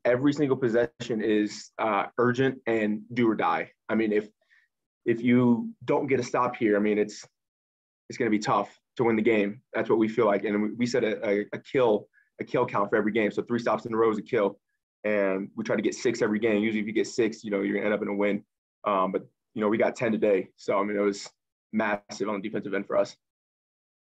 every single possession is urgent and do or die. I mean, if you don't get a stop here, I mean, it's going to be tough to win the game. That's what we feel like. And we set a kill count for every game. So 3 stops in a row is a kill. And we try to get 6 every game. Usually if you get 6, you're going to end up in a win. But, we got 10 today. So, I mean, it was massive on the defensive end for us.